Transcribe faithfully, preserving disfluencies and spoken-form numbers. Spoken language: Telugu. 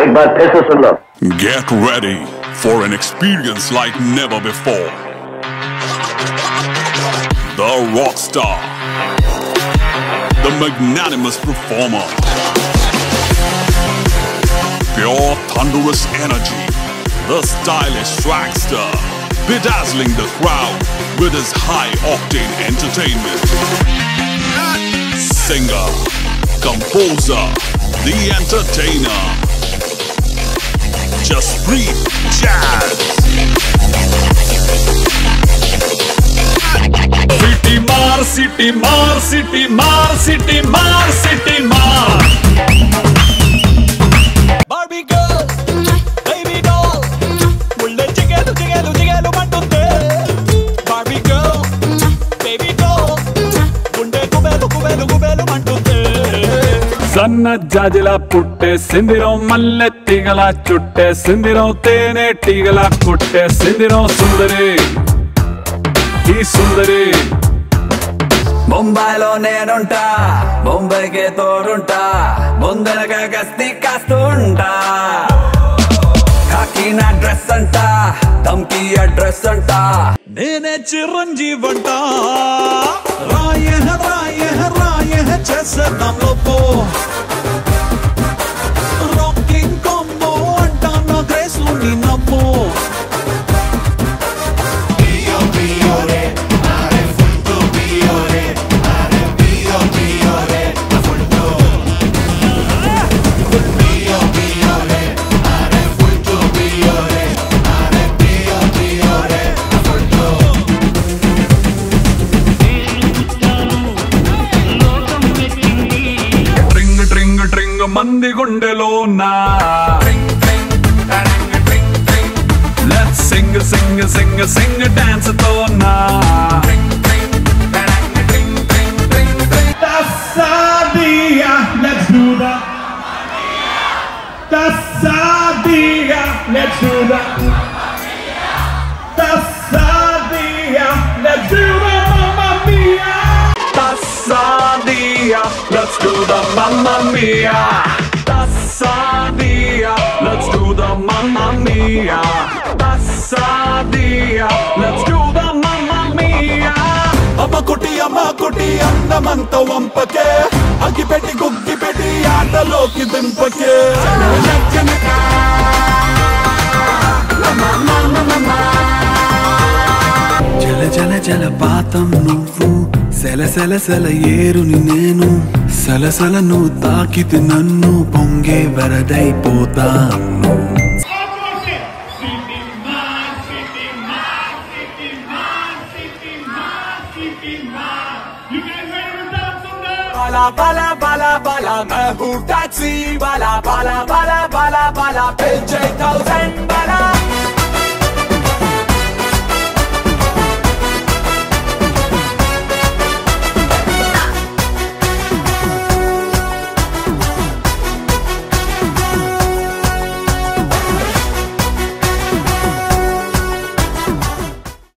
एक बार फिर से सुन लो। Get ready for an experience like never before. The rock star, the magnanimous performer, pure thunderous energy, the stylish trackster, bedazzling the crowd with his high-octane entertainment. Singer, composer, the entertainer, Jaspreet Jasz. City Mar, City Mar, City Mar, City Mar, City Mar. Barbie girl, baby doll, mulle jigelu jigelu jigelu mantunde. Barbie girl, baby doll, munde kubelu kubelu kubelu mantunde. సన్న జాజిలా పుట్టే సిందిరం మల్లె తీగల చుట్టే సిందిరం తేనె టీగల కొట్టే సిందిరం సుందరి ఈ సుందరి. ముంబైలో నేనుంటా, ముంబైకే తోడుంటా, ముందరగా గస్తీ కాస్తుంటా. కాకి నా డ్రెస్ అంటా, ధమ్కి అడ్రస్ అంటా, నేనే చిరంజీవంట. రాయ రాయ రాయ చేసేద్దాం లోపో రాకింగ్ కాంబో అంటా నా గ్రేస్ ని నమ్మో. మంది గుండెలో నా Let's sing sing sing sing dance తో నా Tassadia, let's do that. Tassadia, let's do that. Tassadia, let's do the mamma mia. Tassadia, let's do the mamma mia. Tassadia, let's do the mamma mia. Tassadia, let's do the mamma mia. Amma kutti amma kutti andamanto vampake aggi petti guggi petti aataloki dimpake. జల జల జల పాతం నువ్వు, సెల సెల సెల ఏరుని నేను, సలసల నువ్వు తాకితే నన్ను పొంగే వరదైపోతాను. Bala bala bala bala, मैं हूँ टैक्सी वाला. Bala bala bala bala, Bill J thousand bala.